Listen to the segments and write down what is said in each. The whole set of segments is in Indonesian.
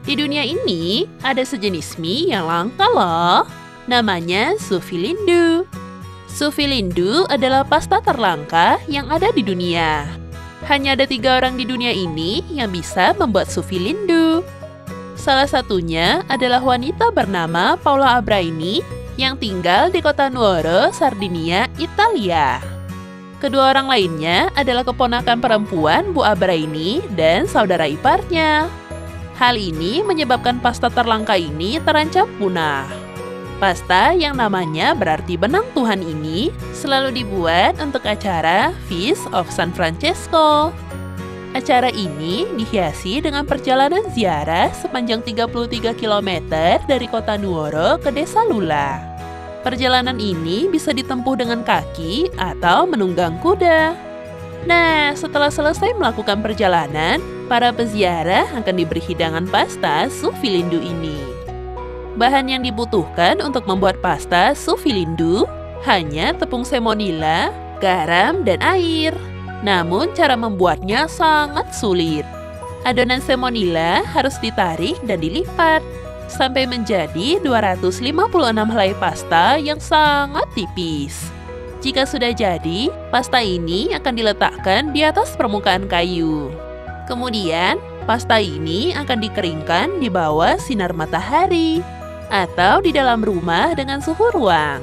Di dunia ini, ada sejenis mie yang langka loh. Namanya sufilindu. Sufilindu adalah pasta terlangka yang ada di dunia. Hanya ada 3 orang di dunia ini yang bisa membuat sufilindu. Salah satunya adalah wanita bernama Paula Abraini yang tinggal di kota Nuoro, Sardinia, Italia. Kedua orang lainnya adalah keponakan perempuan Bu Abraini dan saudara iparnya. Hal ini menyebabkan pasta terlangka ini terancam punah. Pasta yang namanya berarti benang Tuhan ini selalu dibuat untuk acara Feast of San Francesco. Acara ini dihiasi dengan perjalanan ziarah sepanjang 33 km dari kota Nuoro ke desa Lula. Perjalanan ini bisa ditempuh dengan kaki atau menunggang kuda. Nah, setelah selesai melakukan perjalanan, para peziarah akan diberi hidangan pasta sufilindu ini. Bahan yang dibutuhkan untuk membuat pasta sufilindu hanya tepung semonila, garam, dan air. Namun, cara membuatnya sangat sulit. Adonan semonila harus ditarik dan dilipat sampai menjadi 256 helai pasta yang sangat tipis. Jika sudah jadi, pasta ini akan diletakkan di atas permukaan kayu. Kemudian, pasta ini akan dikeringkan di bawah sinar matahari atau di dalam rumah dengan suhu ruang.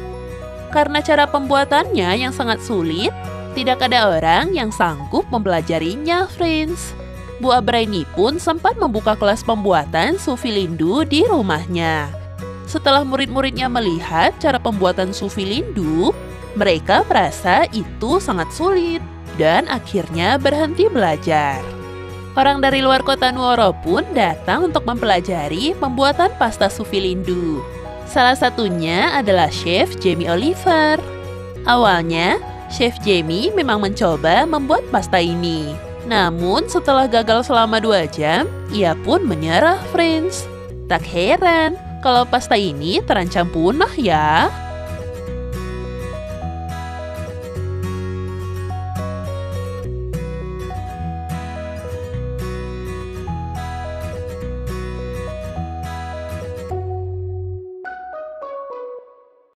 Karena cara pembuatannya yang sangat sulit, tidak ada orang yang sanggup mempelajarinya, friends. Bu Abraini pun sempat membuka kelas pembuatan sufilindu di rumahnya. Setelah murid-muridnya melihat cara pembuatan sufilindu, mereka merasa itu sangat sulit dan akhirnya berhenti belajar. Orang dari luar kota Nuoro pun datang untuk mempelajari pembuatan pasta sufilindu. Salah satunya adalah Chef Jamie Oliver. Awalnya, Chef Jamie memang mencoba membuat pasta ini. Namun setelah gagal selama 2 jam, ia pun menyerah, friends. Tak heran kalau pasta ini terancam punah ya.